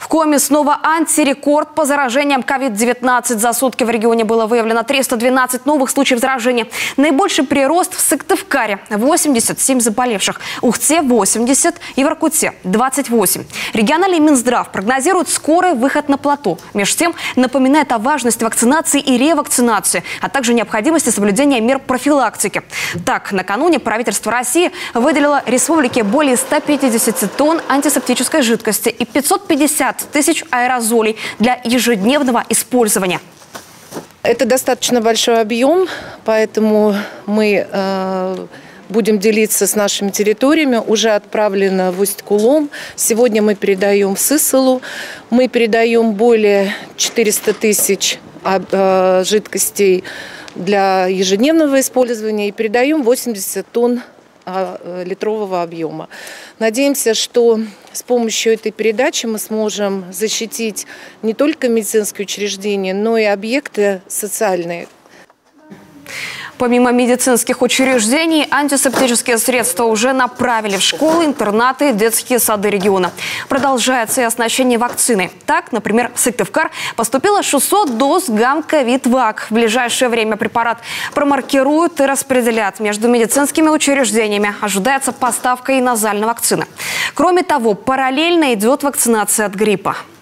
В Коми снова антирекорд по заражениям COVID-19. За сутки в регионе было выявлено 312 новых случаев заражения. Наибольший прирост в Сыктывкаре – 87 заболевших, Ухте – 80 и в Иркутске – 28. Региональный Минздрав прогнозирует скорый выход на плато. Между тем напоминает о важности вакцинации и ревакцинации, а также необходимости соблюдения мер профилактики. Так, накануне правительство России выделило республике более 150 тонн антисептической жидкости и 550 тысяч аэрозолей для ежедневного использования. Это достаточно большой объем, поэтому мы будем делиться с нашими территориями. Уже отправлено в Усть-Кулом. Сегодня мы передаем в Сысолу. Мы передаем более 400 тысяч жидкостей для ежедневного использования и передаем 80 тонн литрового объема. Надеемся, что с помощью этой передачи мы сможем защитить не только медицинские учреждения, но и объекты социальные. Помимо медицинских учреждений, антисептические средства уже направили в школы, интернаты и детские сады региона. Продолжается и оснащение вакциной. Так, например, в Сыктывкар поступило 600 доз гам-ковид-вак. В ближайшее время препарат промаркируют и распределят между медицинскими учреждениями. Ожидается поставка и назальной вакцины. Кроме того, параллельно идет вакцинация от гриппа.